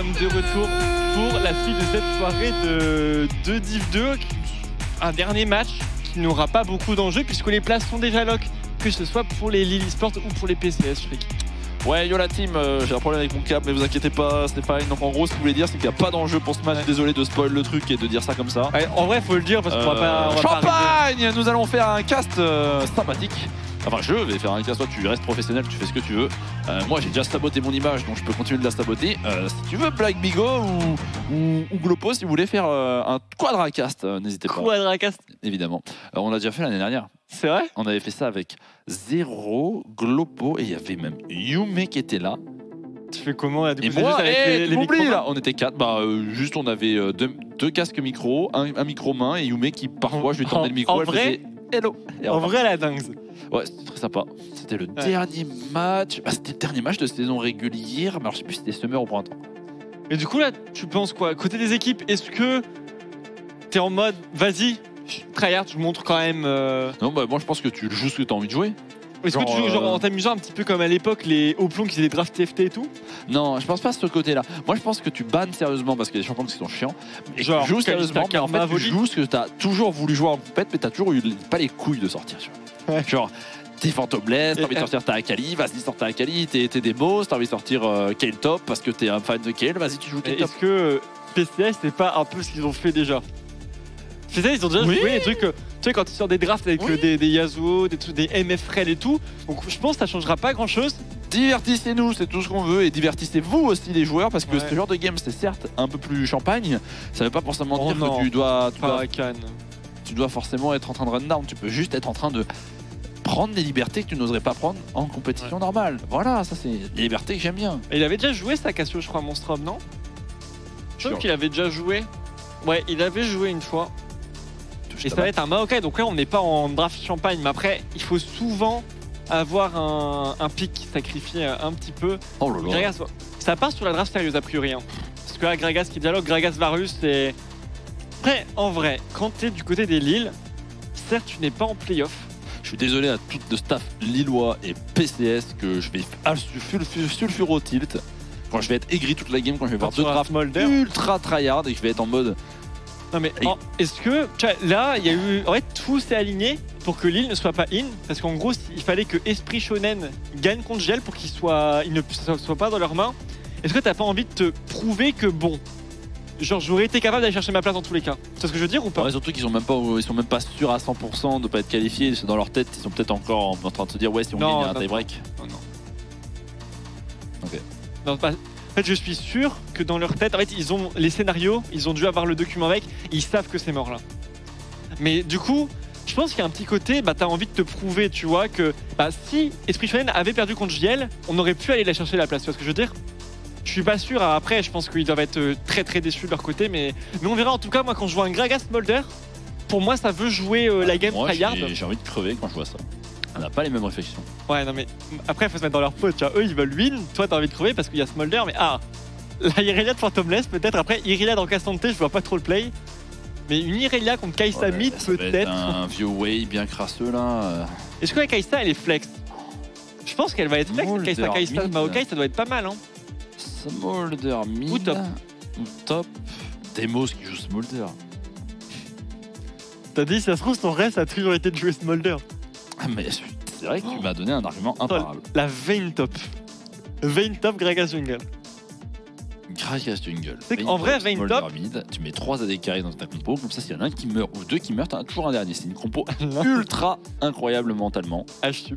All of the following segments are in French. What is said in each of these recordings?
sommes de retour pour la suite de cette soirée de Div 2. Un dernier match qui n'aura pas beaucoup d'enjeux puisque les places sont déjà lock, que ce soit pour les Lille Esports ou pour les PCS. Ouais, yo la team, j'ai un problème avec mon câble, mais vous inquiétez pas, Stéphane. Donc en gros, ce que vous voulez dire, c'est qu'il n'y a pas d'enjeu pour ce match. Désolé de spoil le truc et de dire ça comme ça. Ouais, en vrai, faut le dire parce qu'on va pas. Champagne, nous allons faire un cast sympathique. Enfin, je vais faire un cast. Toi, tu restes professionnel, tu fais ce que tu veux. Moi, j'ai déjà saboté mon image, donc je peux continuer de la saboter. Si tu veux, Black Bigo ou Glopo, si vous voulez faire un quadracast, n'hésitez pas. Quadracast, évidemment. On l'a déjà fait l'année dernière. C'est vrai? On avait fait ça avec Zero, Glopo et il y avait même Yume qui était là. Tu fais comment là, du coup, et moi, avec les micros là, on était 4. Juste, on avait deux casques micro, un micro main et Yume qui parfois je lui tendais le micro. En vrai, hello. En vrai, la dingue. Ouais, c'était très sympa. C'était le dernier match. C'était le dernier match de saison régulière, mais alors je sais plus si c'était summer ou printemps. Et du coup là, tu penses quoi? Côté des équipes, est-ce que t'es en mode vas-y, tryhard, je montre quand même. Non, moi je pense que tu joues ce que t'as envie de jouer. Est-ce que tu joues genre en t'amusant un petit peu comme à l'époque les Hoplons qui faisaient des drafts TFT et tout? Non, je pense pas à ce côté-là. Moi, je pense que tu bannes sérieusement parce qu'il y a des champions qui sont chiants. Et genre, tu joues sérieusement, mais en fait, tu Volley. joues ce que t'as toujours voulu jouer en compète, mais t'as toujours eu pas les couilles de sortir. Tu vois. Ouais. Genre, t'es Phantombless, t'as envie de sortir ta Akali, vas-y, sors ta Akali, t'es des boss, t'as envie de sortir Kayle Top parce que t'es un fan de Kayle, vas-y, tu joues Kayle Top. Est-ce que PCS, c'est pas un peu ce qu'ils ont fait déjà? PCS, ils ont déjà joué des trucs. Tu sais, quand tu sors des drafts avec des Yasuo, des MFRL et tout, donc je pense que ça changera pas grand chose. Divertissez-nous, c'est tout ce qu'on veut, et divertissez-vous aussi les joueurs parce que ce genre de game, c'est certes un peu plus champagne, ça veut pas forcément dire que tu dois forcément être en train de run down, tu peux juste être en train de prendre des libertés que tu n'oserais pas prendre en compétition normale. Voilà, ça c'est des libertés que j'aime bien. Et il avait déjà joué ça, Cassio, je crois, à Monstrum, non? Je trouve qu'il avait déjà joué. Ouais, il avait joué une fois. Et ça va être un Maokai, donc là on n'est pas en draft champagne, mais après il faut souvent avoir un pick qui sacrifie un petit peu. Oh là là. Gragas, ça part sur la draft sérieuse a priori. Hein. Parce que là, Gragas qui dialogue, Gragas Varus, c'est. Après, en vrai, quand t'es du côté des Lille, certes tu n'es pas en playoff. Je suis désolé à tout le staff lillois et PCS que je vais sulfuro tilt. Quand je vais être aigri toute la game, quand je vais voir deux drafts ultra tryhard et que je vais être en mode. Non mais est-ce que là il y a eu en fait tout s'est aligné pour que Lille ne soit pas in parce qu'en gros il fallait que Esprit Shonen gagne contre Gel pour qu'il ne soit pas dans leurs mains. Est-ce que t'as pas envie de te prouver que bon genre j'aurais été capable d'aller chercher ma place dans tous les cas? C'est ce que je veux dire ou pas? Ouais, surtout qu'ils sont même pas sûrs à 100% de pas être qualifiés. Dans leur tête ils sont peut-être encore en train de se dire ouais si on gagne il y a un tie break. Non. Ok. Non, pas. En fait, je suis sûr que dans leur tête, en fait, ils ont les scénarios, ils ont dû avoir le document avec, ils savent que c'est mort là. Mais du coup, je pense qu'il y a un petit côté, t'as envie de te prouver, tu vois, que si Esprit Shonen avait perdu contre JL, on aurait pu aller la chercher la place, tu vois ce que je veux dire? Je suis pas sûr, après, je pense qu'ils doivent être très très déçus de leur côté, mais on verra. En tout cas, moi, quand je vois un Gragas Smolder, pour moi, ça veut jouer la game tryhard. J'ai envie de crever quand je vois ça. On n'a pas les mêmes réflexions. Ouais, non mais après, il faut se mettre dans leur peau. Tu vois, eux, ils veulent win. Toi, t'as envie de crever parce qu'il y a Smolder. Mais la Irelia de Phantombless, peut-être. Après, Irelia dans Cassante, je vois pas trop le play. Mais une Irelia contre Kai'Sa mid, peut-être. Un vieux way bien crasseux là. Est-ce que la Kai'Sa, elle est flex? Je pense qu'elle va être flex. Kai'Sa Maokai, ça doit être pas mal. Hein. Smolder mid. Ou top. Ou top. Demos qui joue Smolder. T'as dit, si ça se trouve, son reste a toujours été de jouer Smolder. Mais c'est vrai que tu m'as donné un argument imparable. La Vayne top. Vayne top, Gragas jungle. Gragas jungle. C'est qu'en vrai, Vayne top. Mid, tu mets 3 AD carrés dans ta compo, comme ça, s'il y en a un qui meurt ou deux qui meurent, t'as toujours un dernier. C'est une compo ultra incroyable mentalement. H-sup.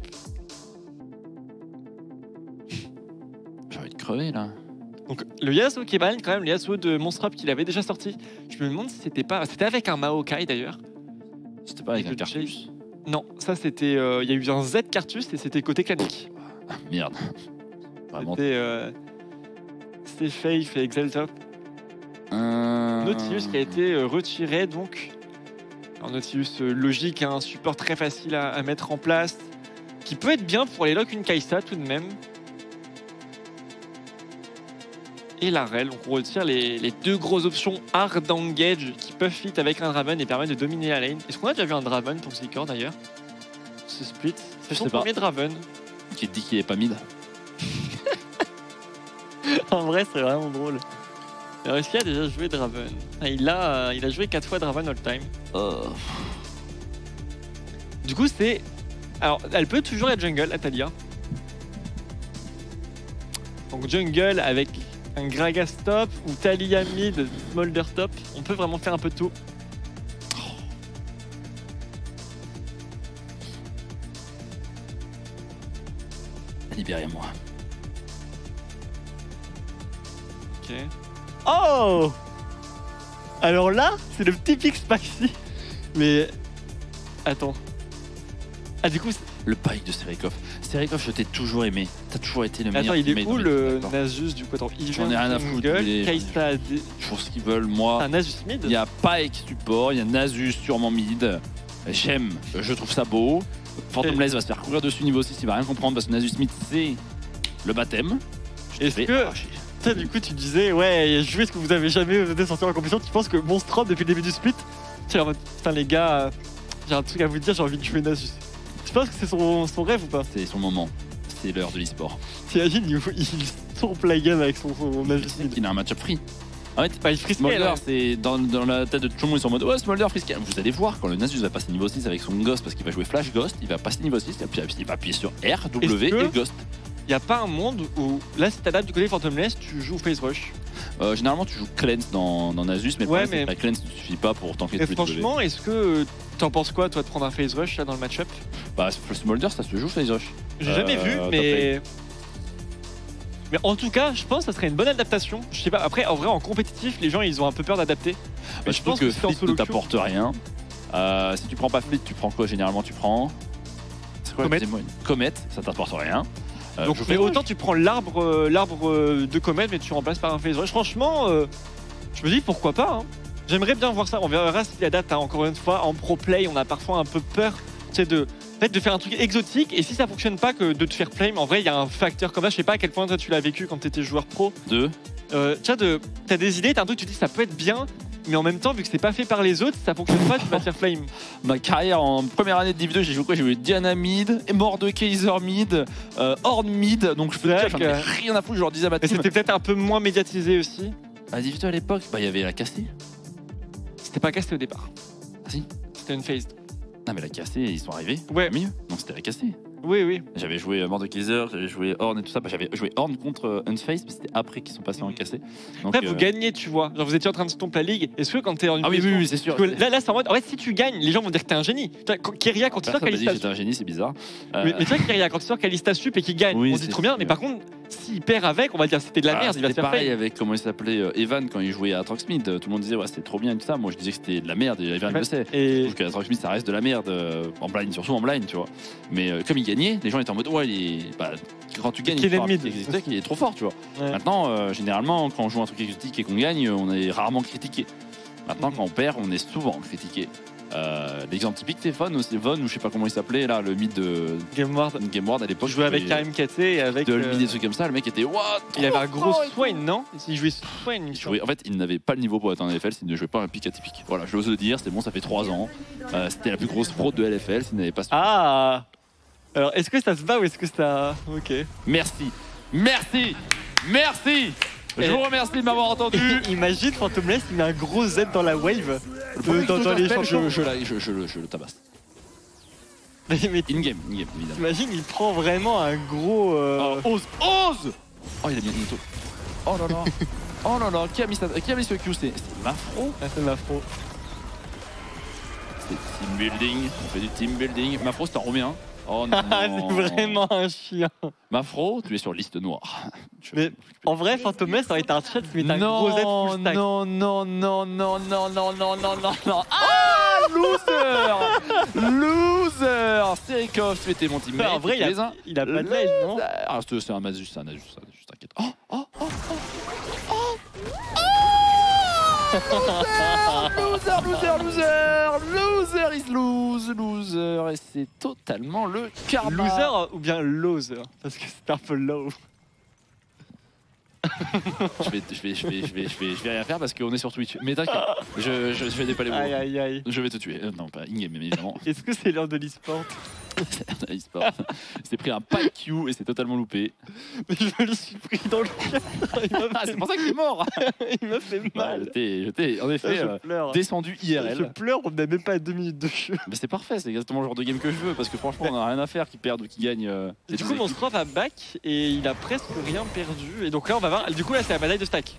J'ai envie de crever là. Donc le Yasuo qui est ban, quand même, le Yasuo de Monstrop qu'il avait déjà sorti. Je me demande si c'était pas. C'était avec un Maokai d'ailleurs. C'était pas avec un Cartus? Non, ça c'était. Il y a eu un Z Cartus et c'était côté clanique. Ah, merde. C'était Faith et Exaltop. Nautilus qui a été retiré donc. Alors, Nautilus logique, un support très facile à mettre en place. Qui peut être bien pour aller lock une Kai'Sa tout de même. Et la Rel, donc on retire les deux grosses options hard engage qui peuvent fit avec un Draven et permettre de dominer la lane. Est-ce qu'on a déjà vu un Draven pour Zikor d'ailleurs? Ce split, c'est son premier Draven. Qui te dit qu'il est pas mid? En vrai, c'est vraiment drôle. Alors est-ce qu'il a déjà joué Draven? Il a joué 4 fois Draven all time. Du coup c'est... Alors elle peut toujours être jungle, Atalia. Donc jungle avec un Gragas top ou Talia mid, Smolder top. On peut vraiment faire un peu de tout. Libérez-moi. Ok. Oh! Alors là, c'est le typique Spaxi. Mais... Attends. Ah du coup... Le pipe de Serikov. Serikov, je t'ai toujours aimé. T'as toujours été le meilleur. Attends, il est où le Nasus du coup? Attends, j'en ai rien à foutre. Kaisa... Ils font ce qu'ils veulent, moi. Un Nasus mid? Il y a Pyke support, il y a Nasus sûrement mid. J'aime, je trouve ça beau. Phantomless va se faire courir dessus niveau 6, il va rien comprendre parce que Nasus mid c'est le baptême. Est-ce que... Toi, du coup, tu disais, ouais, jouer ce que vous avez jamais osé sortir en compétition. Tu penses que Monstrum, depuis le début du split, tu es en mode, putain, les gars, j'ai un truc à vous dire, j'ai envie de jouer Nasus. Tu penses que c'est son rêve ou pas? C'est son moment, c'est l'heure de l'e-sport. T'imagines, il tourne play game avec son Nasus. Il a un match-up free. En fait, il freeze Smolder, c'est dans la tête de tout le monde, ils sont en mode ouais, Smolder freeze. Vous allez voir quand le Nasus va passer niveau 6 avec son Ghost, parce qu'il va jouer Flash Ghost, il va passer niveau 6, et puis il va appuyer sur R, W et Ghost. Il n'y a pas un monde où, là, si t'adaptes du côté Phantomless, tu joues Phase Rush? Généralement, tu joues Cleanse dans Nasus, mais ouais, la Cleanse ne suffit pas pour tanker tous les franchement, est-ce que t'en penses quoi, toi, de prendre un Phase Rush là dans le match-up? Bah, Smolder, ça se joue Phase Rush. J'ai jamais vu, mais en tout cas, je pense que ça serait une bonne adaptation. Je sais pas, après, en vrai, en compétitif, les gens, ils ont un peu peur d'adapter. Mais je pense que Fleet ne t'apporte rien. Si tu prends pas Fleet, tu prends quoi généralement? Tu prends... Comet, ça t'apporte rien. Donc, mais autant tu prends l'arbre de Comet, mais tu remplaces par un Phase Rush. Franchement, je me dis pourquoi pas. Hein. J'aimerais bien voir ça. On verra s'il adapte. Hein. Encore une fois, en pro play, on a parfois un peu peur de faire un truc exotique. Et si ça fonctionne pas, que de te faire flame, en vrai, il y a un facteur comme ça. Je sais pas à quel point toi tu l'as vécu quand tu étais joueur pro. T'as des idées, t'as un truc, tu te dis ça peut être bien. Mais en même temps, vu que c'est pas fait par les autres, ça fonctionne pas, tu vas te faire flame. Ma carrière en première année de Div 2, j'ai joué quoi? J'ai joué Diana mid, Mordekaiser mid, Horn mid, donc je faisais j'en avais rien à foutre, je leur disais à ma team. Mais c'était peut-être un peu moins médiatisé aussi. À Div 2 à l'époque, bah il y avait la Cassée. C'était pas Cassée au départ. Ah si? C'était une phase. Non mais la Cassée, ils sont arrivés. Ouais. Mieux. Non, c'était la Cassée. Oui. J'avais joué Mordekaiser, j'avais joué Horn et tout ça. Bah, j'avais joué Horn contre Unface, mais c'était après qu'ils sont passés en cassé. Donc, après, vous gagnez, tu vois. Genre, vous étiez en train de stomper la ligue. Est-ce que quand t'es en une oui, c'est sûr. Là, c'est en mode. En fait, si tu gagnes, les gens vont dire que t'es un génie. Keria, quand tu sors Kalista. J'étais un génie, c'est bizarre. Mais tu vois, Keria, quand tu sors Kalista sup et qu'il gagne, on dit trop bien. Mais par contre, s'il perd avec, on va dire c'était de la merde. Il va se faire pareil avec comment il s'appelait Evan quand il jouait à Atroxmid. Tout le monde disait ouais, c'était trop bien et tout ça. Moi, je disais que c'était de la merde. Et Evan le sait. Je trouve qu'Atroxmid, ça reste de la merde en blind, surtout en blind, tu vois. Mais comme il gagnait, les gens étaient en mode ouais, quand tu gagnes, il est trop fort, tu vois. Ouais. Maintenant, généralement, quand on joue un truc exotique et qu'on gagne, on est rarement critiqué. Maintenant, quand on perd, on est souvent critiqué. L'exemple typique, c'est Von aussi, Von, ou je sais pas comment il s'appelait, là, le mid de Gameward à l'époque. Je jouais avec Karim KT et avec. De le des trucs comme ça, le mec était what? Il avait un gros Swain, non? Il jouait Swain. En fait, il n'avait pas le niveau pour être en LFL s'il ne jouait pas un pick atypique. Voilà, j'ose le dire, c'est bon, ça fait 3 ans. C'était la plus grosse fraude de LFL s'il n'avait pas ce. Ah! Alors, est-ce que ça se bat ou est-ce que ça... Ok. Merci. Je vous remercie de m'avoir entendu. Imagine Phantomless, il met un gros Z dans la wave. Dans les champions. Je le tabasse. Mais in-game, évidemment. T'imagines, il prend vraiment un gros... Ose. Oh, il a mis une auto. Oh là là. Qui a mis ce Q? C'est Mafro. C'est Mafro. C'est team building. On fait du team building. Mafro, c'est un Roméen. Oh non. C'est vraiment un chien. Mafro, tu es sur liste noire. Mais en vrai, Phantomless, ça aurait été un chat, mais t'as un gros Z full stack. Non. Ah, loser. Serikov, tu étais mon teammate. En vrai, il a pas de lane, non? Ah, c'est un Nasus, t'inquiète. Loser, et c'est totalement le karma. Loser ou bien loser, parce que c'est un peu low. je vais rien faire parce qu'on est sur Twitch. Mais t'inquiète, je vais dépaler. Aïe. Je vais te tuer. Non, pas in-game, évidemment. Est-ce que c'est l'heure de l'e-sport? Il s'est pris un Pike Q et c'est totalement loupé. Mais je me le suis pris dans le cœur. C'est pour ça qu'il est mort. Il m'a fait mal. J'étais en effet descendu IRL. Je pleure, on n'a même pas 2 minutes de jeu. Mais c'est parfait, c'est exactement le genre de game que je veux parce que franchement on a rien à faire qui perde ou qui gagne. Et du coup mon Stroff a back et il a presque rien perdu. Et donc là on va voir, du coup là c'est la bataille de stack.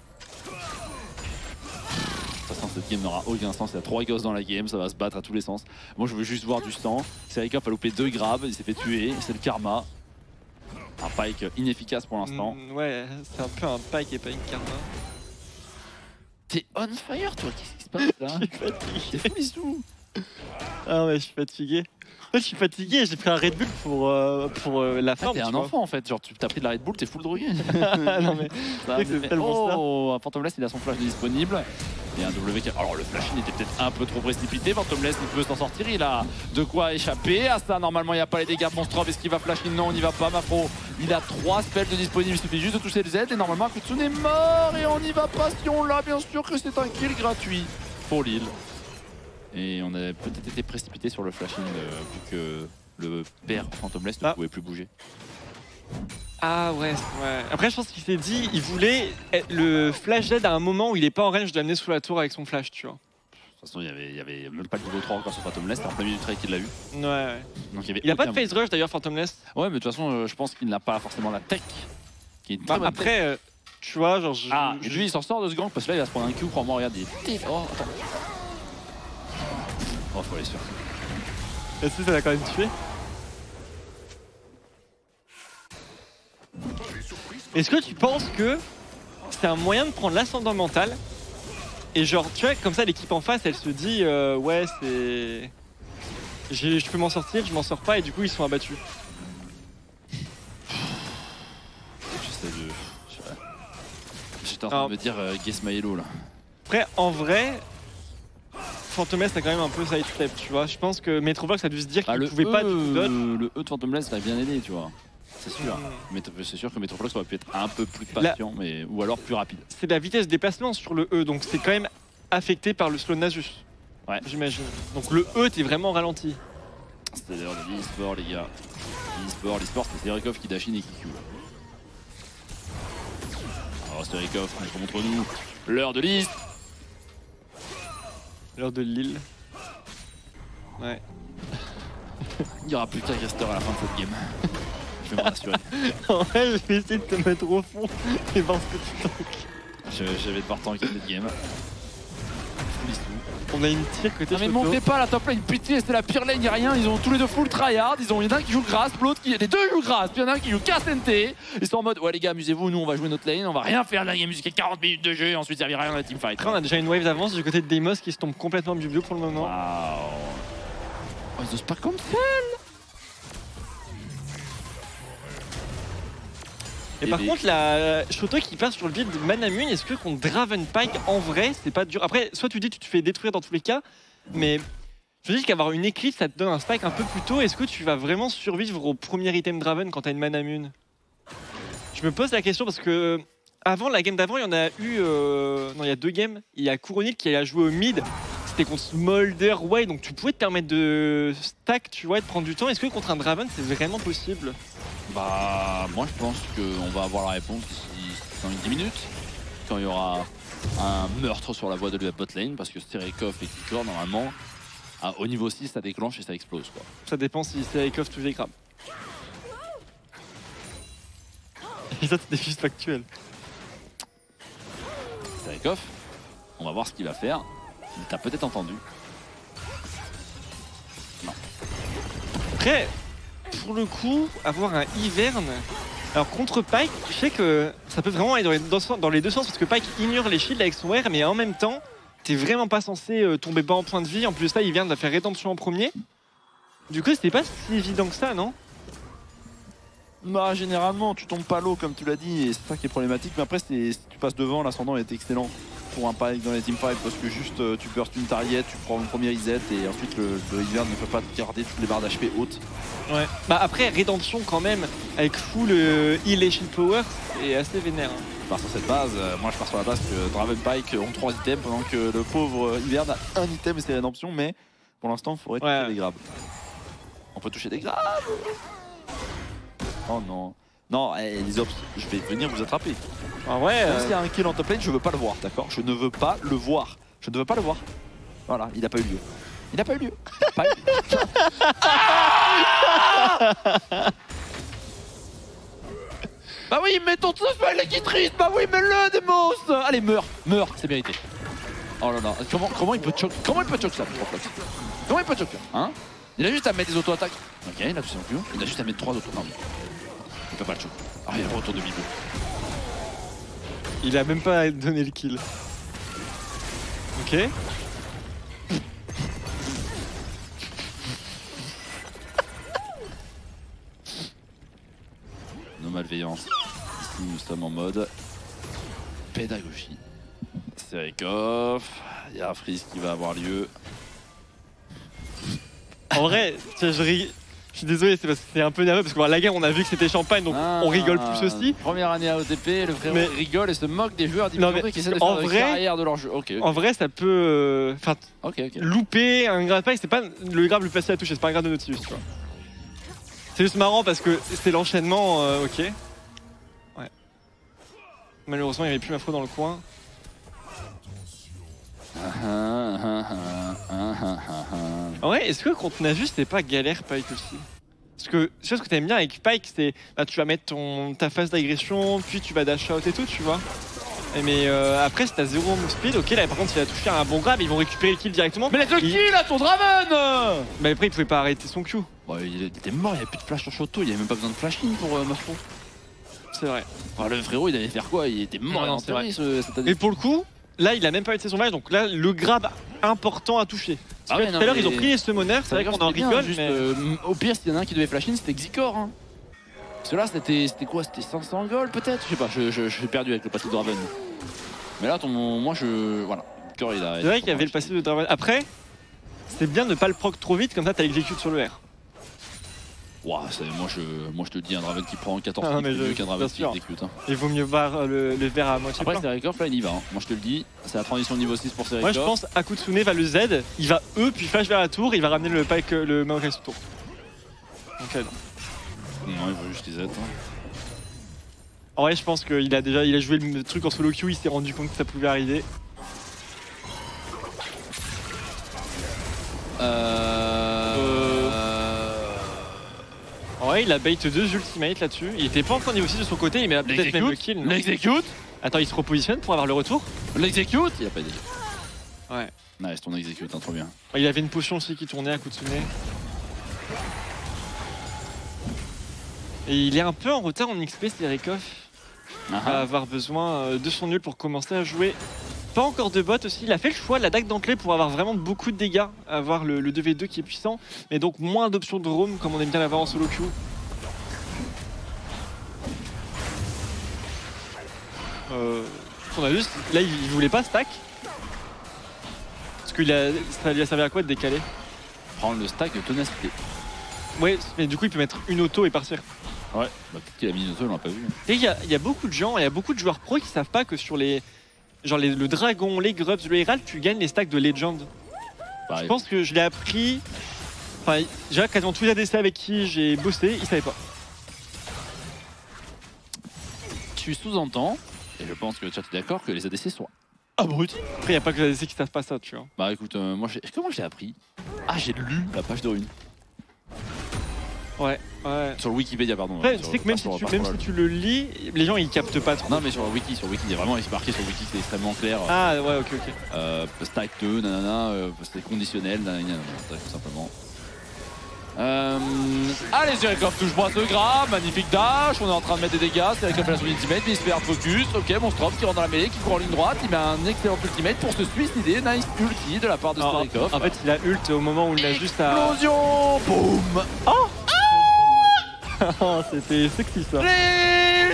De toute façon, cette game n'aura aucun sens, il y a 3 gosses dans la game, ça va se battre à tous les sens. Moi je veux juste voir du sang. Serikov a loupé 2 grabs, il s'est fait tuer, c'est le karma. Un Pike inefficace pour l'instant. Ouais, c'est un peu un Pike et pas une karma. T'es on fire toi, qu'est-ce qui se passe là? Je suis fatigué. T'es fou bisous. Ah ouais, je suis fatigué. Je suis fatigué, j'ai pris un Red Bull pour la forme. T'es un enfant en fait, genre tu t'as pris de la Red Bull, t'es full drogué. Non mais, Phantomless il a son flash disponible. Et un WK. Alors le flash-in était peut-être un peu trop précipité. Phantomless il peut s'en sortir, il a de quoi échapper à ça. Normalement il n'y a pas les dégâts de Monstrov. Est-ce qu'il va flash-in? Non, on n'y va pas. Mafro, il a 3 spells de disponibles, il suffit juste de toucher le Z. Et normalement Kutsune est mort et on n'y va pas si on l'a. Bien sûr que c'est un kill gratuit pour Lille. Et on a peut-être été précipité sur le flash-in vu que le père Phantomless ne pouvait plus bouger. Ah ouais. Après je pense qu'il s'est dit, il voulait le flash Z à un moment où il est pas en range de l'amener sous la tour avec son flash, tu vois. De toute façon il y avait même pas le niveau 3 encore sur Phantomless, c'était en plein milieu du trade qu'il l'a eu. Ouais. Donc, il a pas de phase rush d'ailleurs Phantomless. Ouais mais de toute façon je pense qu'il n'a pas forcément la tech. Qui est très bonne après tech. tu vois genre... Et lui il s'en sort de ce gang parce que là il va se prendre un Q, crois-moi, regarde. Oh attends. Oh faut aller sur. Est-ce que ça l'a quand même tué? Est-ce que tu penses que c'est un moyen de prendre l'ascendant mental et genre tu vois comme ça l'équipe en face elle se dit ouais c'est... Je peux m'en sortir, je m'en sors pas et du coup ils sont abattus. J'étais en train de me dire Guess My Hello là. Après en vrai... Phantomless a quand même un peu sidestep, tu vois. Je pense que Metrovox a dû se dire qu'il ne pouvait pas du dodge. Le E de Phantomless l'a bien aidé, tu vois. C'est sûr. Mais c'est sûr que Metrovox aurait pu être un peu plus patient, ou alors plus rapide. C'est la vitesse de déplacement sur le E, donc c'est quand même affecté par le slow Nasus. Ouais, j'imagine. Donc le E, t'es vraiment ralenti. C'était l'heure de l'e-sport, les gars. L'e-sport, c'est Serikov qui dashine et qui Q. Alors Serikov, montre-nous l'heure de l'e. L'heure de Lille. Ouais. Il n'y aura plus qu'un caster à la fin de cette game. Je vais m'en assurer. En vrai, je vais essayer de te mettre au fond et voir ce que tu tankes. Je vais devoir tanker cette game. On a une tire côté mais montez pas la top lane, pitié, c'est la pire lane, y'a rien. Ils ont tous les deux full tryhard. Il y en a un qui joue Grass, l'autre qui. Les deux jouent Grass, puis il y en a un qui joue KSNT. Ils sont en mode ouais les gars, amusez-vous, nous on va jouer notre lane, on va rien faire de la game jusqu'à 40 minutes de jeu et ensuite il servira rien dans la teamfight. Après on a déjà une wave d'avance du côté de Deimos qui se tombe complètement bio pour le moment. Waouh. Oh, ils osent pas comme ça. Et par contre, la Shoto qui passe sur le build de Manamune, est-ce que contre Dravenpike, en vrai, c'est pas dur? Après, soit tu dis que tu te fais détruire dans tous les cas, mais je me dis qu'avoir une Eclipse, ça te donne un spike un peu plus tôt. Est-ce que tu vas vraiment survivre au premier item Draven quand t'as une Manamune? Je me pose la question parce que avant la game d'avant, il y en a eu... non, il y a 2 games. Il y a Couronil qui a joué au mid. C'était contre Smolder, ouais, donc tu pouvais te permettre de stack, tu vois, et de prendre du temps. Est-ce que contre un Draven, c'est vraiment possible? Bah, moi je pense qu'on va avoir la réponse d'ici 5-10 minutes, quand il y aura un meurtre sur la voie de la bot lane, parce que Serikov et Kikor, normalement, au niveau 6, ça déclenche et ça explose, quoi. Ça dépend si Serikov touche les crabes. Et ça, c'était juste factuel. Serikov, on va voir ce qu'il va faire. Il t'a peut-être entendu. Non. Après, pour le coup, avoir un Ivern, alors contre Pike, je sais que ça peut vraiment aller dans les deux sens parce que Pike ignore les shields avec son R, mais en même temps, t'es vraiment pas censé tomber bas en point de vie. En plus, là, Ivern va faire rédemption en premier. Du coup, c'était pas si évident que ça, non? Bah, généralement, tu tombes pas l'eau comme tu l'as dit, et c'est ça qui est problématique. Mais après, si tu passes devant, l'ascendant est excellent pour un Pike dans les teamfights parce que juste tu burst une target, tu prends le premier reset et ensuite le Ivern ne peut pas te garder toutes les barres d'HP hautes. Ouais. Bah après rédemption quand même avec full heal et shield power c'est assez vénère. Je pars sur cette base, moi je pars sur la base que Dravenpike ont 3 items pendant que le pauvre Ivern a un item et c'est rédemption, mais pour l'instant il faudrait tirer des grabs. On peut toucher des graves. Oh non. Non, les ops, je vais venir vous attraper. Ah ouais. Même s'il y a un kill en top lane, je veux pas le voir, d'accord? Je ne veux pas le voir. Je ne veux pas le voir. Voilà, il n'a pas eu lieu. Il n'a pas eu lieu. Pas eu lieu. Bah oui, mets ton spell qui triste. Bah oui, mets-le, Demos. Allez, meurs, c'est mérité. Oh là là, comment il peut choc ça, Comment il peut choc ça, hein? Il a juste à mettre des auto-attaques. Ok, il a touché son cul. Il a juste à mettre 3 auto. Non, mais il peut pas le choc. Ah, il y a le retour de Bibou. Il a même pas donné le kill. Ok. Nos malveillances. Ici, nous sommes en mode pédagogie. Serikov, il y a un freeze qui va avoir lieu. En vrai, je suis désolé, c'est parce que c'est un peu nerveux parce que la guerre, on a vu que c'était champagne, donc on rigole plus aussi. Première année à OTP, le frérot rigole et se moque des joueurs qui essaient de faire la carrière de leur jeu. Okay. En vrai, ça peut louper un grab pack, c'est pas le grab le plus facile à toucher, c'est pas un grab de Nautilus, tu vois. C'est juste marrant parce que c'est l'enchaînement, ok. Ouais. Malheureusement, il n'y avait plus Mafro dans le coin. En vrai, est-ce que contre Nasus, c'était pas galère Pyke aussi? Parce que tu vois ce que t'aimes bien avec Pyke, c'est tu vas mettre ta phase d'agression, puis tu vas dash out et tout, tu vois. Mais après, si t'as 0 move speed, ok, là par contre, s'il a touché un bon grab, ils vont récupérer le kill directement. Mais laisse le kill à ton Draven! Mais après, il pouvait pas arrêter son Q. Bon, il était mort, il n'y avait plus de flash sur Shoto, il n'y avait même pas besoin de flash in pour Mafro. C'est vrai. Alors, le frérot, il allait faire quoi? Il était mort en théorie cette année. Et pour le coup, là, il a même pas été son match, donc là, le grab important à toucher. Parce que tout à l'heure, ils ont pris les summoners, c'est vrai qu'on en rigole, juste, mais... au pire, s'il y en a un qui devait flash in, c'était Xikor. Hein. Parce que là, c'était quoi? C'était 500 gold peut-être? Je sais pas, je suis perdu avec le passif de Draven. Mais là, moi, voilà. Xikor, il a... C'est vrai qu'il y avait le passif de Draven. Après, c'est bien de pas le proc trop vite, comme ça, t'as exécute sur le R. Wow, moi je te dis, un Draven qui prend 14 c'est mieux qu'un Draven qui exécute. Hein. Il vaut mieux voir le verre à moitié. Après, Serikov, là, il y va. Hein. Moi je te le dis, c'est la transition niveau 6 pour Serikov. Moi je pense Akutsune va le Z, il va E, puis flash vers la tour, il va ramener le Pyke, le Maokai sur tour. Ok, non. Non, il veut juste les Z. Hein. En vrai, je pense qu'il a joué le truc en solo queue, il s'est rendu compte que ça pouvait arriver. Ouais, il a bait 2 ultimates là-dessus. Il était pas encore niveau 6 de son côté, il met peut-être même le kill. L'exécute. Attends, il se repositionne pour avoir le retour. L'exécute. Il a pas dit. Ouais. Nice, ton exécute, hein, trop bien. Il avait une potion aussi qui tournait à Kutsune. Et il est un peu en retard en XP, Serikov. Il va avoir besoin de son nul pour commencer à jouer. Pas encore de bot aussi, il a fait le choix de la dague dentelée pour avoir vraiment beaucoup de dégâts, avoir le 2v2 qui est puissant, mais donc moins d'options de roam comme on aime bien l'avoir en solo queue. On a juste, là il voulait pas stack. Parce que ça lui a servi à quoi de décaler? Prendre le stack de ténacité. Ouais, mais du coup il peut mettre une auto et partir. Ouais, bah peut-être qu'il a mis une auto, on l'a pas vu. Et il y a beaucoup de gens, il y a beaucoup de joueurs pro qui savent pas que sur les... Genre le dragon, les grubs, le herald, tu gagnes les stacks de legend. Bah, je pense que je l'ai appris. Enfin, déjà quasiment tous les ADC avec qui j'ai bossé, ils savaient pas. Tu sous-entends, et je pense que tu es d'accord, que les ADC sont abrutis. Après, il n'y a pas que les ADC qui savent pas ça, tu vois. Bah écoute, comment je l'ai appris? Ah, j'ai lu la page de rune. Ouais, ouais. Sur le Wikipédia, pardon. Ouais, tu sais que même si tu le lis, les gens ils captent pas trop. Non, mais sur le wiki, il y a vraiment marqué sur le wiki, c'est extrêmement clair. Ah ouais, ok. Stack 2, nanana, c'est conditionnel, nanana, tout simplement. Allez, Serikov touche-moi ce grab, magnifique dash, on est en train de mettre des dégâts, Serikov a la son ultimate, mais il se fait un focus, ok, Monstrop qui rentre dans la mêlée, qui court en ligne droite, il met un excellent ultimate pour se suicider, nice ulti de la part de Serikov. En fait, il a ult au moment où il a juste à... Explosion. Boum. Oh. Oh, c'était sexy ça. Les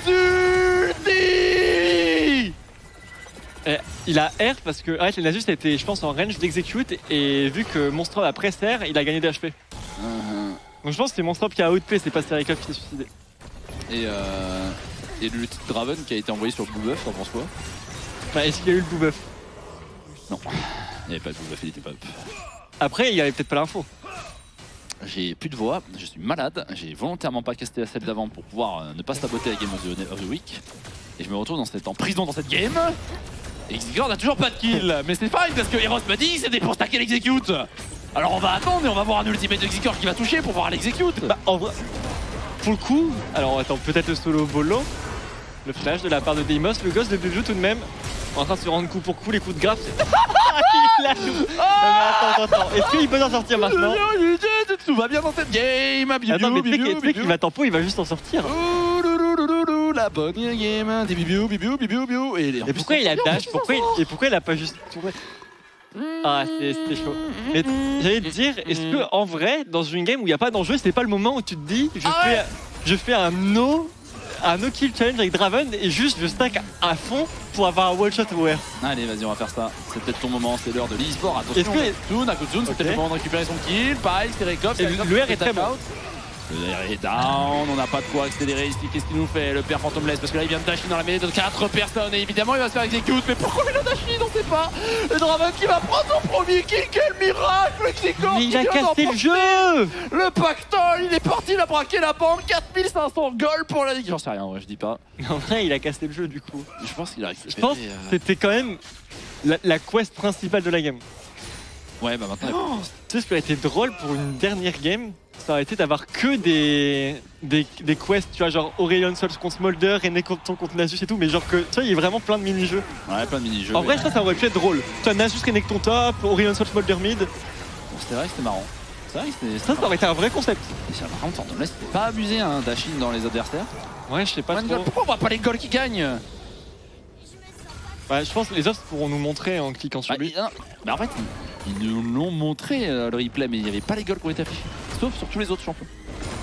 ultis. Il a R parce que arrête, les Nasus était, je pense, en range d'execute et vu que Monstrop a press R, il a gagné des HP. Donc je pense que c'est Monstrop qui a outplay, c'est pas Serikov qui s'est suicidé. Et le ulti de Draven qui a été envoyé sur le blue buff, t'en penses quoi? Bah, est-ce qu'il y a eu le blue buff? Non, il n'y avait pas de blue buff, il était pas up. Après, il y avait peut-être pas l'info. j'ai plus de voix, je suis malade, j'ai volontairement pas casté la celle d'avant pour pouvoir ne pas saboter la game of the week. Et je me retrouve en prison dans cette game. Et Xigor n'a toujours pas de kill, mais c'est fine parce que Heroes m'a dit c'était pour stacker l'execute. Alors on va attendre et on va voir un ultimate de Xigor qui va toucher pour voir l'execute. Bah en vrai, pour le coup, alors attends, peut-être le solo bolo, le flash de la part de Deimos, le gosse de Buju tout de même, en train de se rendre coup pour coup, les coups de graphe. Attends. Est-ce qu'il peut s'en sortir maintenant? Tout va bien dans cette game. Attends, mais tu sais qu'il va tempo, il va juste en sortir. La bonne game. Des bibiou. Et pourquoi il a dash? Pourquoi il a pas juste tourné? Ah, c'était chaud. Mais j'allais te dire, est-ce que en vrai, dans une game où il n'y a pas d'enjeu, c'est pas le moment où tu te dis, je fais un no kill challenge avec Draven et juste je stack à fond pour avoir un one shot aware. Allez, vas-y, on va faire ça. C'est peut-être ton moment, c'est l'heure de l'e-sport. Attention, Akutsun, c'est peut-être le moment de récupérer son kill. Pareil, c'est Rekov. Le R est très bon. Le R est down, on n'a pas de quoi accélérer ici. Qu'est-ce qu'il nous fait, le père Phantomless? Parce que là, il vient de dasher dans la mêlée de 4 personnes et évidemment, il va se faire execute. Mais pourquoi il a dasher? On sait pas. Le Draven qui va prendre son premier kill, quel miracle! Xigor, il a cassé le jeu! Le pactole, il est parti, il a braqué la banque. 4500 gold pour la ligue. J'en sais rien, ouais, je dis pas. En vrai, il a cassé le jeu du coup. Je pense qu'il a récupéré. Je pense que c'était quand même la quest principale de la game. Ouais, bah maintenant. Tu sais ce qui aurait été drôle pour une dernière game? Ça aurait été d'avoir que des quests, tu vois, genre Aurelion Souls contre Smolder, Renekton contre Nasus et tout, mais genre que, tu vois, il y a vraiment plein de mini-jeux. Ouais, plein de mini-jeux. En vrai, ça aurait pu être drôle. Tu vois, Nasus, Renekton top, Aurelion Souls, Smolder mid. Bon, c'est vrai que c'était marrant. C'est vrai que c'était. Ça aurait été un vrai concept. Et ça, par contre, Phantomless, c'était pas abusé, hein, Dashin dans les adversaires. Ouais, je sais pas trop. Pourquoi on voit pas les goals qui gagnent? Ouais, je pense que les offs pourront nous montrer en cliquant sur lui. Mais en fait, ils nous l'ont montré le replay, mais il n'y avait pas les goals qui ont été affichés. Sauf sur tous les autres champions.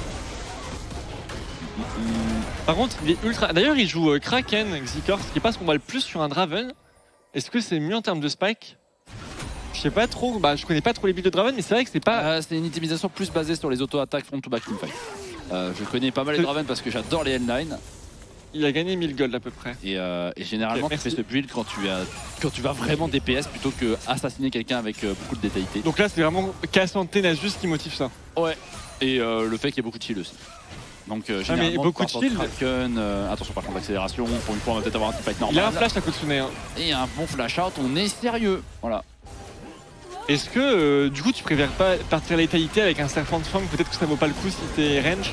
Par contre, il est ultra. D'ailleurs, il joue Kraken, Xikor, ce qui est pas ce qu'on voit le plus sur un Draven. Est-ce que c'est mieux en termes de spike? Je sais pas trop, je connais pas trop les builds de Draven, mais c'est vrai que c'est pas. C'est une optimisation plus basée sur les auto-attaques front-to-back teamfight. Je connais pas mal les Draven parce que j'adore les L9. Il a gagné 1000 gold à peu près. Et généralement, tu fais ce build quand tu vas vraiment DPS plutôt que assassiner quelqu'un avec beaucoup de détaillité. Donc là, c'est vraiment Cassante Nasus qui motive ça. Ouais. Et le fait qu'il y ait beaucoup de shield aussi. Donc généralement, beaucoup de shield. Kraken, attention par contre d'accélération, pour une fois on va peut-être avoir un teamfight normal. Il a un flash à Kotsune. Hein. Et un bon flash out, on est sérieux. Voilà. Est-ce que du coup tu préfères pas partir à l'étalité avec un serpent de fang? Peut-être que ça vaut pas le coup si t'es range.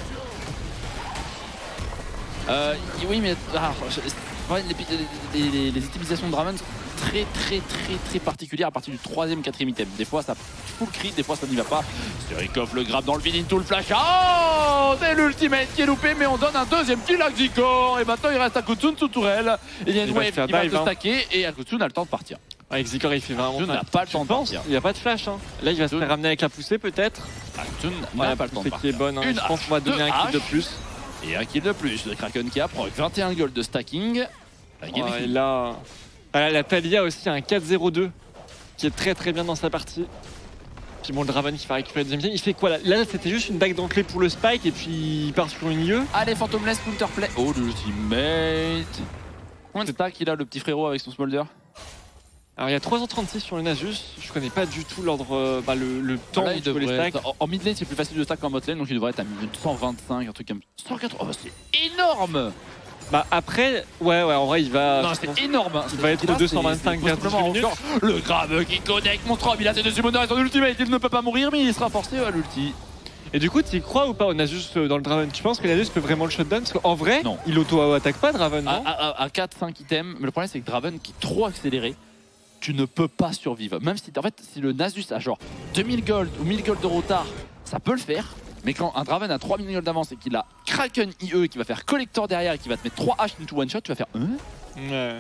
Oui mais les utilisations de Draven sont très particulières à partir du 3e, 4e item. Des fois ça full crit, des fois ça n'y va pas. Sturikov le grab dans le vide into le flash. Oh, c'est l'ultimate qui est loupé, mais on donne un deuxième kill à Xikor. Et maintenant il reste Akutsun sous tourelle. Et il y a une wave qui va se stacker et Akutsun a le temps de partir. Ouais, Xikor il fait vraiment. Akutsun n'a pas le temps de partir. Il n'y a pas de flash. Hein. Là il va se faire ramener avec la poussée peut-être. Akutsun n'a pas le temps de partir. Qui est bonne. Hein. Je pense qu'on va donner un kill de plus. Et un kill de plus, le Kraken qui apprend avec 21 gold de stacking. Et là, la Taliyah aussi un 4-0-2 qui est très bien dans sa partie. Puis bon, le Draven qui va récupérer le deuxième game. Il fait quoi là? Là c'était juste une dague d'enclé pour le spike et puis il part sur une IE. Allez, Phantomless counterplay. Oh, l'ultimate. Combien de stack il a le petit frérot avec son Smolder? Alors il y a 3h36 sur le Nasus, je connais pas du tout l'ordre, le temps là, où tu peux les stack. En mid lane c'est plus facile de stack qu'en bot lane, donc il devrait être à 125, un truc comme 180, oh, c'est énorme. Bah après, ouais en vrai il va... Non c'est énorme. Il va être de 225 vers 18 minutes. Le grave qui connecte mon Strom, il a ses deux summoners et son ultimate, il ne peut pas mourir mais il sera forcé à l'ulti. Et du coup tu y crois ou pas au Nasus dans le Draven? Tu penses que Nasus peut vraiment le shutdown? Parce qu'en vrai, non. Il auto-attaque pas Draven, non? À 4-5 items, mais le problème c'est que Draven qui est trop accéléré, tu ne peux pas survivre. Même si, en fait, si le Nasus a genre 2000 gold ou 1000 gold de retard, ça peut le faire. Mais quand un Draven a 3000 gold d'avance et qu'il a Kraken IE qui va faire collector derrière et qui va te mettre 3 H into one shot, tu vas faire Ouais.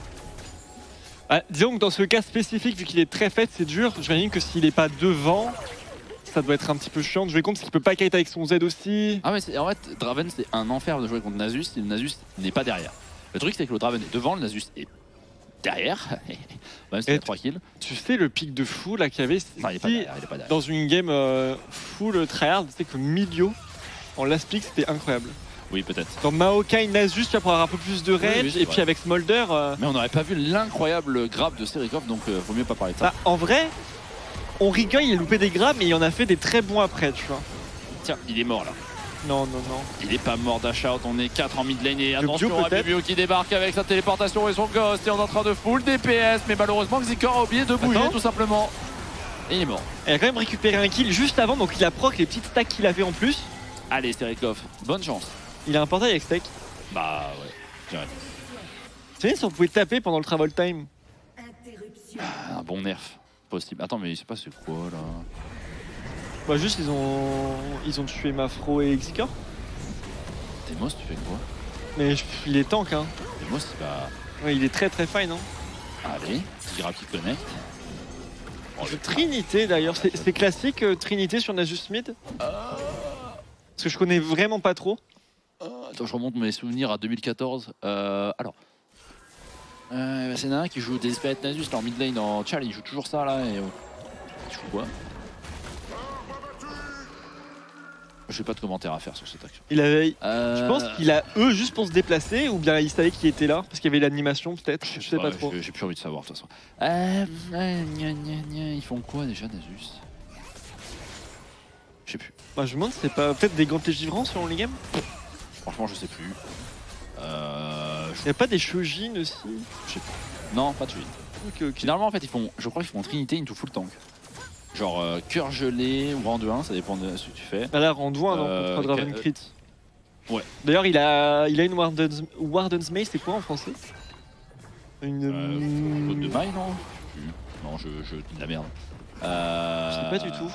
Disons que dans ce cas spécifique, vu qu'il est très fait, c'est dur. J'imagine que s'il est pas devant, ça doit être un petit peu chiant de jouer contre, parce qu'il peut pas kite avec son Z aussi. Ah mais en fait, Draven c'est un enfer de jouer contre Nasus si le Nasus n'est pas derrière. Le truc c'est que le Draven est devant, le Nasus est derrière, même s'il y a 3 kills. Tu sais le pic de fou là qu'il y avait dans une game full tryhard, tu sais que Milio en last pick c'était incroyable. Oui peut-être. Dans Maokai, Nasus, tu vas pouvoir avoir un peu plus de range, et puis avec Smolder... Mais on n'aurait pas vu l'incroyable grab de Sturikov, donc vaut mieux pas parler de ça. En vrai, on rigole, il a loupé des grabs, mais il en a fait des très bons après, tu vois. Tiens, il est mort là. Non, non, non. Il est pas mort dash out, on est 4 en mid lane et attention à peut-être. Bubio qui débarque avec sa téléportation et son ghost et on est en train de full DPS, mais malheureusement Xikor a oublié de bouger tout simplement. Et il est mort. Il a quand même récupéré un kill juste avant, donc il a proc les petites stacks qu'il a fait en plus. Allez Sterikov, bonne chance. Il a un portail avec stack. Bah ouais, j'arrête. Tu sais si on pouvait taper pendant le travel time. Un bon nerf possible. Attends mais je sais pas c'est quoi là. Bah juste ils ont tué Mafro et Xikor. Demos tu fais quoi? Mais il est tank hein. Demos bah... Ouais, il est très très fine hein. Allez, Tigra qui connecte. Oh, Trinité d'ailleurs, c'est classique Trinité sur Nasus Mid. Parce que je connais vraiment pas trop. Attends, je remonte mes souvenirs à 2014. Alors, c'est Nana qui joue Desperate Nasus là, en mid lane en Chal, il joue toujours ça là. Et, il joue quoi? Je n'ai pas de commentaire à faire sur cette action. Il avait, je pense qu'il a eux juste pour se déplacer ou bien il savait qu'il était là parce qu'il y avait l'animation peut-être. Je sais pas trop. J'ai plus envie de savoir de toute façon. Ils font quoi déjà Nasus? Je sais plus. Bah, je me demande si c'est pas peut-être des gants givrants sur les games. Franchement je sais plus. Y a pas des Shojin aussi? Je sais plus. Non, pas de Shojin. Ok. Généralement en fait je crois qu'ils font Trinité into full tank. Genre cœur gelé ou rang 2-1, ça dépend de ce que tu fais. Ah là, rang 2-1 non, contre Draven Crit. Ouais. D'ailleurs, il a une Warden's Mace, c'est quoi en français? Une. Faute de maille, non? Non, je dis de la merde. Je sais pas du tout.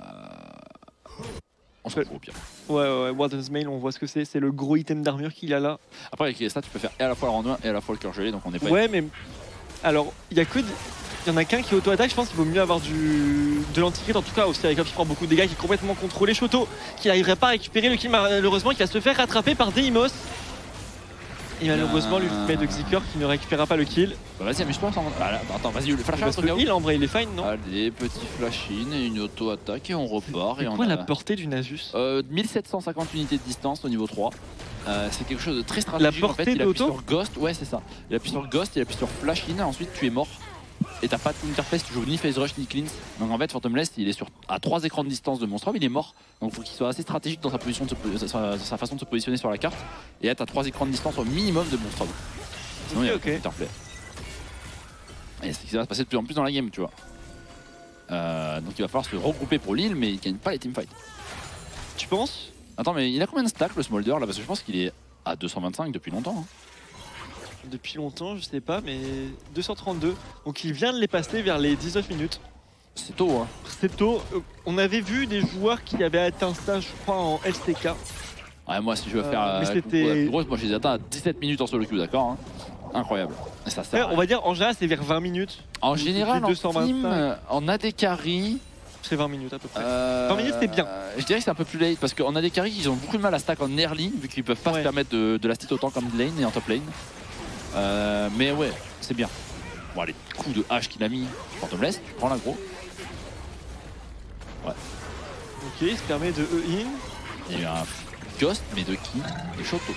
On se retrouve au pire. Ouais, Warden's Mail, on voit ce que c'est. C'est le gros item d'armure qu'il a là. Après, avec ça, tu peux faire et à la fois le rang 1 et à la fois le cœur gelé, donc on est pas. Ouais, mais. Alors, il y a que. Il y en a qu'un qui est auto-attaque, je pense qu'il vaut mieux avoir de l'anti-crit en tout cas aussi avec qui prend beaucoup de dégâts, qui est complètement contrôlé. Shoto qui n'arriverait pas à récupérer le kill malheureusement, qui va se faire rattraper par Deimos. Et malheureusement l'ultimate de Xikor qui ne récupérera pas le kill. Bah vas-y amuse-toi, attends vas-y le flash out. Il en vrai il est fine non? Allez petit flash in et une auto-attaque et on repart. C'est quoi la portée du Nasus? 1750 unités de distance au niveau 3. C'est quelque chose de très stratégique. La portée en fait, il appuie d'auto sur Ghost, ouais c'est ça. Il appuie sur Ghost, il appuie sur flash in, ensuite tu es mort. Et t'as pas de interface, tu joues ni phase rush ni cleanse. Donc en fait Phantomless il est à 3 écrans de distance de Monstrum, il est mort. Donc il faut qu'il soit assez stratégique dans sa position sa façon de se positionner sur la carte. Et être à 3 écrans de distance au minimum de Monstrum. Sinon il y a aucun interplay. Et c'est ce qui va se passer de plus en plus dans la game, tu vois. Donc il va falloir se regrouper pour l'île, mais il gagne pas les teamfights. Tu penses? Attends, mais il a combien de stacks le Smolder là? Parce que je pense qu'il est à 225 depuis longtemps. Hein. Depuis longtemps, je sais pas, mais 232. Donc il vient de les passer vers les 19 minutes. C'est tôt, hein. C'est tôt. On avait vu des joueurs qui avaient atteint ça, je crois, en LCK. Ouais, moi, si je veux faire la plus grosse, moi je les ai atteints à 17 minutes en solo queue, d'accord hein. Incroyable. Et ça sert. On va dire, en général, c'est vers 20 minutes. En général, en team, en AD carry, c'est 20 minutes à peu près. 20 minutes, c'est bien. Je dirais que c'est un peu plus late parce qu'en AD carry, ils ont beaucoup de mal à stack en early vu qu'ils peuvent pas se permettre de la stit autant qu'en mid lane et en top lane. Mais ouais, c'est bien. Bon, les coups de hache qu'il a mis, Phantomless, tu prends l'aggro. Ouais. Ok, il se permet de E-in. Il y a eu un Ghost, mais de qui? De Shoto.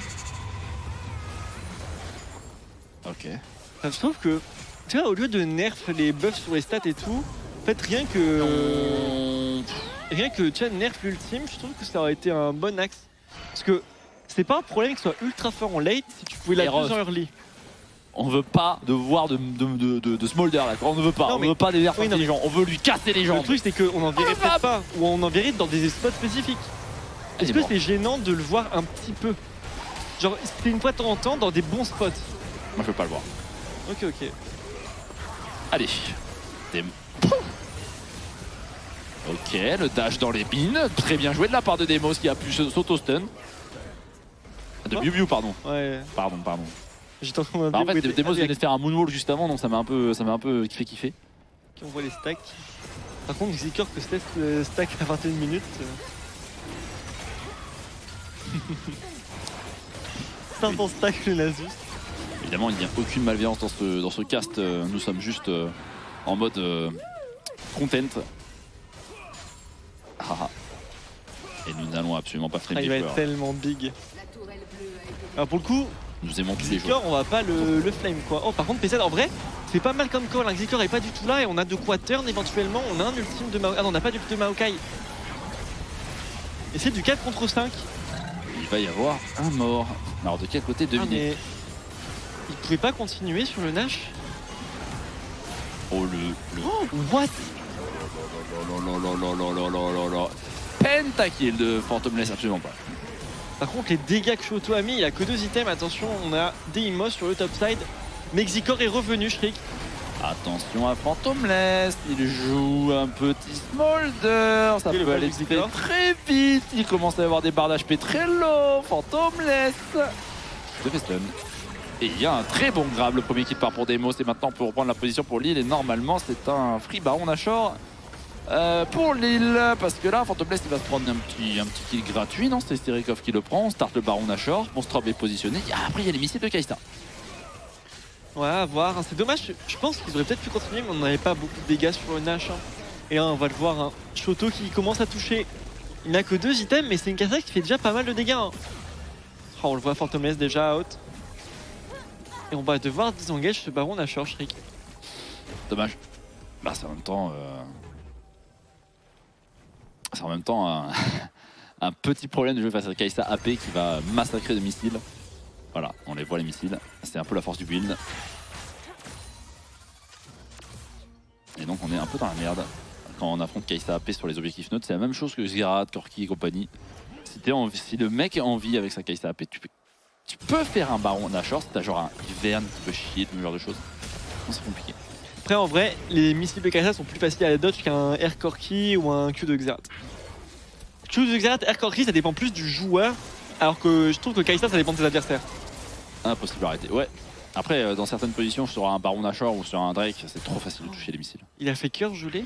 Ok. Je trouve que, tu vois, au lieu de nerf les buffs sur les stats et tout, en fait, rien que tu vois, nerf l'ultime, je trouve que ça aurait été un bon axe. Parce que c'est pas un problème que ce soit ultra fort en late si tu pouvais la plus en early. On veut pas de voir de Smolder là, on ne veut pas, on veut pas des nerfs intelligents, on veut lui casser les jambes. Le truc c'est qu'on en verrait peut-être pas, ou on en verrait dans des spots spécifiques. Est-ce que c'est gênant de le voir un petit peu? Genre c'est une fois de temps en temps dans des bons spots. Moi je veux pas le voir. Ok. Allez. Ok, le dash dans les bines, très bien joué de la part de Deimos qui a pu s'auto-stun. De Bubio, pardon. Ouais. Pardon. J'étais en train en fait, Deimos venait de faire un moonwall juste avant, donc ça m'a un peu kiffé. Ok, on voit les stacks. Par contre, Xikor que se stack à 21 minutes. 500 stacks le Nasus. Évidemment, il n'y a aucune malveillance dans ce cast. Nous sommes juste en mode content. Et nous n'allons absolument pas freiner. Il va être tellement big. Alors pour le coup, nous aimons tous les joueurs. On va pas le flame quoi. Oh par contre PZ en vrai, C'est pas mal comme call, hein. Xikor est pas du tout là et on a de quoi turn éventuellement. On a un ultime de Maokai. Ah non, on n'a pas d'ultime de Maokai. Et c'est du 4 contre 5. Il va y avoir un mort. Alors de quel côté deviner? Il pouvait pas continuer sur le Nash. Oh le... Oh, what? Pentakill de Phantomless, absolument pas. Par contre, les dégâts que Shoto a mis, il a que 2 items. Attention, on a Deimos sur le top side. Mais Xikor est revenu, Shriek. Attention à Phantomless, il joue un petit smolder, ça peut aller très vite. Il commence à avoir des barres d'HP très low. Phantomless de Feston. Et il y a un très bon grab, le premier qui part pour Deimos. Et maintenant on peut reprendre la position pour Lille. Et normalement c'est un free Baron Nashor pour Lille. Parce que là Phantomless il va se prendre un petit kill gratuit. Non, c'est Sterikov qui le prend. On start le Baron Nashor. Monstrop est positionné. Après il y a les missiles de Kai'Sa. Ouais, à voir. C'est dommage. Je pense qu'ils auraient peut-être pu continuer, mais on n'avait pas beaucoup de dégâts sur le Nash. Et là on va le voir. Hein. Shoto qui commence à toucher. Il n'a que 2 items, mais c'est une Kai'Sa qui fait déjà pas mal de dégâts. Hein. Oh, on le voit Phantomless déjà out. Et on va devoir disengage ce Baron Nashor, Shriek. Dommage. Bah c'est en même temps... C'est en même temps un petit problème de jouer face à Kai'Sa AP qui va massacrer de missiles. Voilà, on les voit les missiles. C'est un peu la force du build. Et donc on est un peu dans la merde quand on affronte Kai'Sa AP sur les objectifs neutres. C'est la même chose que Xerath, Corki et compagnie. Si le mec est en vie avec sa Kai'Sa AP, tu peux faire un Baron Nashor si t'as genre un Ivern qui peut chier, ce genre de choses. C'est compliqué. Après en vrai, les missiles de Kai'Sa sont plus faciles à dodge qu'un Air Corki ou un Q de Xerath. Q de Xerath, Air Corki ça dépend plus du joueur, alors que je trouve que Kai'Sa ça dépend de ses adversaires. Impossible à arrêter, ouais. Après dans certaines positions sur un Baron Nashor ou sur un Drake, c'est trop facile de toucher les missiles. Il a fait cœur gelé.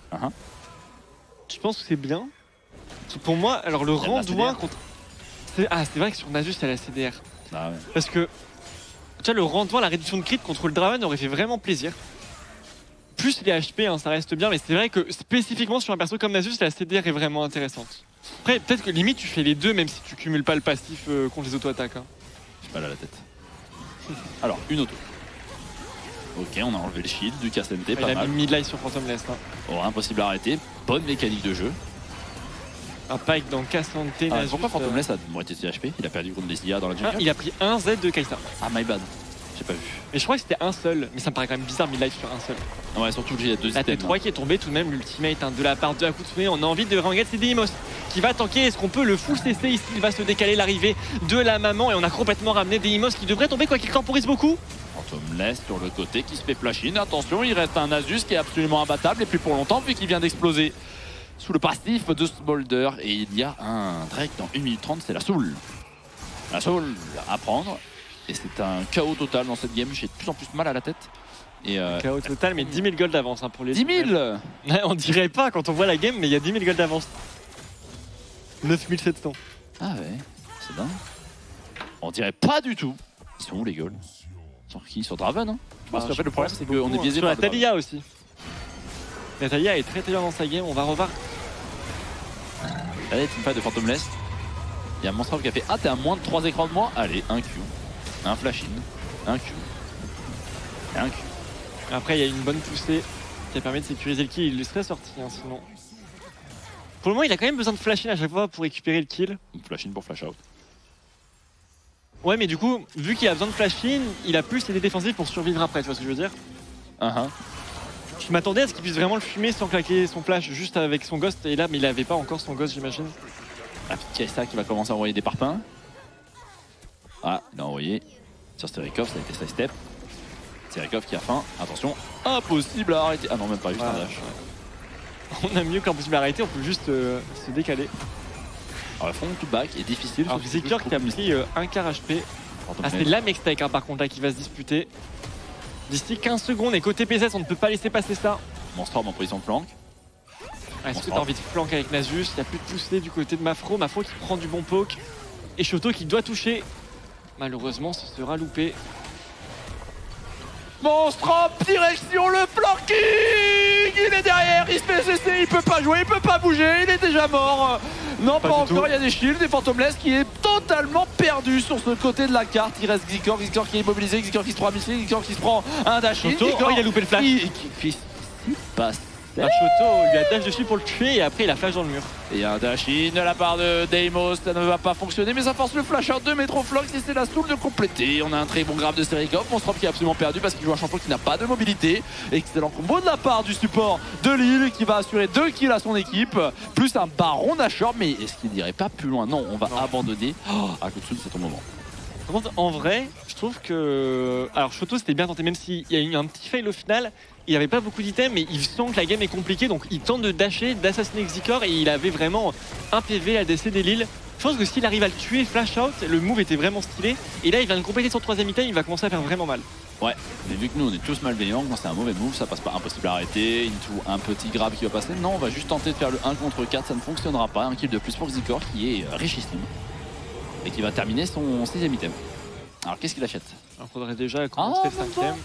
Je pense que c'est bien. Pour moi, alors le Randuin contre... c'est vrai que sur Nasus il y a la CDR. Ah ouais. Parce que tu vois, le Randuin, la réduction de crit contre le Draven aurait fait vraiment plaisir. Plus les HP, hein, ça reste bien, mais c'est vrai que spécifiquement sur un perso comme Nasus, la CDR est vraiment intéressante. Après, peut-être que limite tu fais les deux, même si tu cumules pas le passif contre les auto-attaques. Hein. J'ai pas là la tête. Alors, une auto. Ok, on a enlevé le shield du KSMT, pas mal. Il mal. a mis mid-life sur Phantomless. Hein. Oh, impossible à arrêter. Bonne mécanique de jeu. Un pack dans KSMT, Nasus. Pourquoi Phantomless a moitié de ses HP? Il a perdu contre des IA dans la jungle. Il a pris un Z de Kai'Sa. Ah, my bad. J'ai pas vu. Mais je crois que c'était un seul, mais ça me paraît quand même bizarre mid-life sur un seul. Ouais, surtout qu'il y a 2 items. La T3 qui est tombée tout de même, l'ultimate de la part de Akutsume. On a envie de regarder c'est Deimos qui va tanker. Est-ce qu'on peut le full CC ici? Il va se décaler l'arrivée de la maman et on a complètement ramené Deimos qui devrait tomber quoi qu'il temporise beaucoup. Phantomless sur le côté qui se fait flash in. Attention, il reste un Nasus qui est absolument imbattable et plus pour longtemps vu qu'il vient d'exploser sous le passif de Smolder. Et il y a un Drake dans 1 minute 30, c'est la Soul. La Soul à prendre. Et c'est un chaos total dans cette game, j'ai de plus en plus mal à la tête. Et chaos total, mais 10 000 gold d'avance hein, pour les... 10 000 ouais, on dirait pas quand on voit la game, mais il y a 10 000 gold d'avance. 9 700. Ah ouais, c'est dingue. On dirait pas du tout. Ils sont où les golds? Sur qui? Sur Draven hein. Je pense qu'en fait le problème c'est qu'on est biaisé par la Taliyah aussi. La Taliyah est très bien dans sa game, on va revoir. Allez, teamfight de Phantomless. Il y a un monstre qui a fait ah t'es à moins de 3 écrans de moi. Allez, un Q. Un flash in, un Q, et un Q. Après, il y a une bonne poussée qui a permis de sécuriser le kill. Il serait sorti, hein, sinon. Pour le moment, il a quand même besoin de flash in à chaque fois pour récupérer le kill. Flash in pour flash out. Ouais, mais du coup, vu qu'il a besoin de flash in, il a plus les défensifs pour survivre après, tu vois ce que je veux dire? Je m'attendais à ce qu'il puisse vraiment le fumer sans claquer son flash juste avec son ghost. Et là, mais il avait pas encore son ghost, j'imagine. La petite Kai'Sa qui va commencer à envoyer des parpaings. Ah, il a envoyé sur Sterikov, ça a été side step. Sterikov qui a faim, attention, impossible à arrêter. Ah non, même pas, juste un dash. On a mieux qu'impossible à arrêter, on peut juste se décaler. Alors, le front to back est difficile. Alors, Xikor qui a pris un quart HP. Ah, c'est la mextech hein, par contre là qui va se disputer. D'ici 15 secondes et côté PSS, on ne peut pas laisser passer ça. Monstrum en position de flank. Est-ce que t'as envie de flank avec Nasus? Il n'y a plus de poussée du côté de Mafro. Mafro qui prend du bon poke. Et Shoto qui doit toucher. Malheureusement, ce sera loupé. Monstrum, direction le flanking! Il est derrière, il se fait cesser, il peut pas pas jouer, il peut pas bouger, il est déjà mort. Non, pas encore, il y a des shields, des Phantomless qui est totalement perdu sur ce côté de la carte. Il reste Xikor qui est immobilisé, Xikor qui se prend un missile, Xikor qui se prend un dash. Il a loupé le flash. Qui passe. Shoto lui a dash dessus pour le tuer et après il a flash dans le mur. Et un dash in de la part de Deimos, ça ne va pas fonctionner mais ça force le flash out de Metroflox et c'est la soul de compléter. On a un très bon grab de Serikov, Monstrop qui est absolument perdu parce qu'il joue un champion qui n'a pas de mobilité. Excellent combo de la part du support de Lille qui va assurer 2 kills à son équipe, plus un baron Nashor, mais est-ce qu'il n'irait pas plus loin? Non, on va abandonner. Akutsu, c'est ton moment. Par contre, en vrai, je trouve que... Alors Shoto c'était bien tenté, même s'il y a eu un petit fail au final, il n'avait pas beaucoup d'items, mais il sent que la game est compliquée, donc il tente de dasher, d'assassiner Xikor, et il avait vraiment un PV à DC des Lille. Je pense que s'il arrive à le tuer flash out, le move était vraiment stylé, et là il vient de compléter son 3ème item, il va commencer à faire vraiment mal. Ouais, mais vu que nous on est tous malveillants, quand c'est un mauvais move, ça passe pas, impossible à arrêter, into un petit grab qui va passer. Non, on va juste tenter de faire le 1 contre 4, ça ne fonctionnera pas. Un kill de plus pour Xikor qui est richissime, et qui va terminer son 6ème item. Alors qu'est-ce qu'il achète? Il faudrait déjà commencer le 5ème.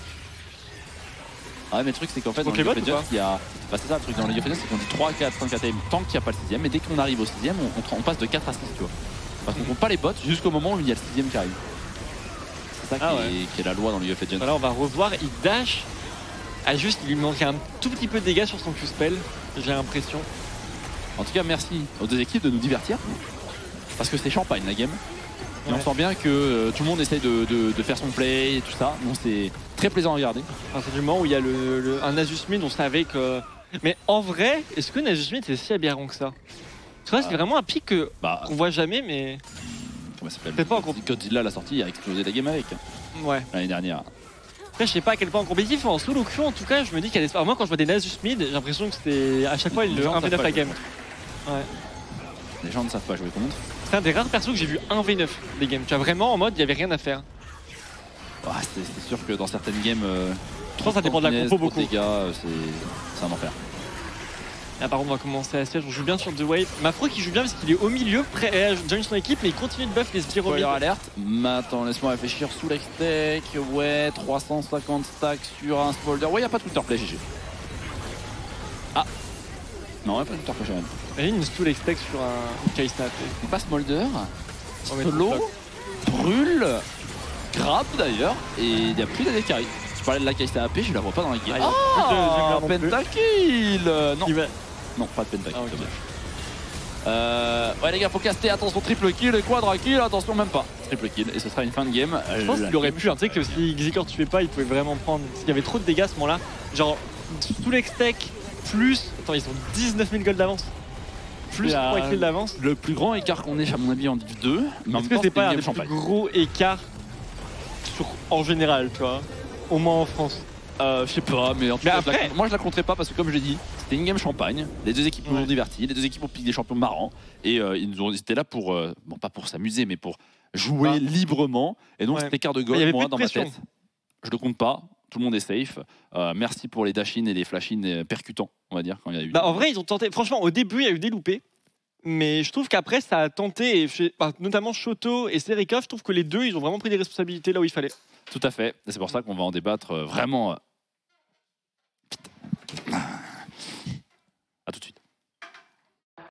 Ouais, mais le truc c'est qu'en fait dans League of Legends il y a... Bah c'est ça le truc dans League of Legends, c'est qu'on dit 3, 4, 5 ATM tant qu'il n'y a pas le 6ème, mais dès qu'on arrive au 6ème on passe de 4 à 6 tu vois. Parce qu'on compte pas les bots jusqu'au moment où il y a le 6ème qui arrive. C'est ça qui est la loi dans League of Legends. Voilà, on va revoir, il dash. Ah juste il lui manquait un tout petit peu de dégâts sur son Q-spell, j'ai l'impression. En tout cas merci aux deux équipes de nous divertir. Parce que c'est champagne la game. Et on sent bien que tout le monde essaye de faire son play et tout ça. Donc c'est très plaisant à regarder. À partir du moment où il y a un Nasus Mid, on savait que... Mais en vrai, est-ce que Nasus Mid c'est si aberrant que ça? Tu vois, c'est vraiment un pic qu'on voit jamais, mais... Comment ça s'appelle? Pas encore. Godzilla l'a sortie, il a explosé la game avec. Ouais. L'année dernière. Après, je sais pas à quel point en compétitif, en solo queue en tout cas, je me dis qu'il y a des... Alors, moi quand je vois des Nasus Mid, j'ai l'impression que c'était à chaque fois le 1v9 la game. Ouais. Les gens ne savent pas jouer contre. C'est un des rares persos que j'ai vu 1v9 des games. Tu vois, vraiment en mode, il n'y avait rien à faire. Ouais, c'est sûr que dans certaines games, je pense que ça dépend de la compo beaucoup. C'est un enfer. Là par contre on va commencer à siège, on joue bien sur The Wave. Mafro qui joue bien parce qu'il est au milieu, prêt à joindre son équipe, mais il continue de buff les Spyro mid. Alerte. Attends, laisse-moi réfléchir sous l'extech. Ouais, 350 stacks sur un Smolder. Ouais, il n'y a pas de counterplay, GG. Ah non, il n'y a pas de counterplay, j'ai rien. Imagine une stool extech sur un Kaista. Pas Smolder, solo, brûle, grab d'ailleurs, et il n'y a plus d'AD carry. Je parlais de la Kaista AP, je la vois pas dans la game. Ah, pentakill. Non, pas de pentakill. Ouais les gars, faut caster, attention, triple kill et quadra kill, attention même pas. Triple kill, et ce sera une fin de game. Je pense qu'il aurait pu, tu sais que si Xikor tuait pas, il pouvait vraiment prendre, parce qu'il y avait trop de dégâts à ce moment-là. Genre, tout l'extech, plus, attends, ils ont 19 000 gold d'avance. Plus 3 kills d'avance. Le plus grand écart qu'on ait, à mon avis, en Div 2. Mais est-ce que c'est pas un des plus gros écarts en général, tu vois, au moins en France? Je sais pas, mais en tout cas, moi je la compterai pas parce que comme je l'ai dit, c'était une game champagne. Les deux équipes nous ont divertis, les deux équipes ont piqué des champions marrants et ils étaient là pour, bon pas pour s'amuser, mais pour jouer librement. Et donc cet écart de gold, moi dans ma tête, je le compte pas. Tout le monde est safe. Merci pour les dash-in et les flash-in percutants, on va dire, quand il y a eu. En vrai, ils ont tenté. Franchement, au début, il y a eu des loupés. Mais je trouve qu'après, ça a tenté, et notamment Shoto et Serikov, je trouve que les deux, ils ont vraiment pris des responsabilités là où il fallait. Tout à fait. Et c'est pour ça qu'on va en débattre vraiment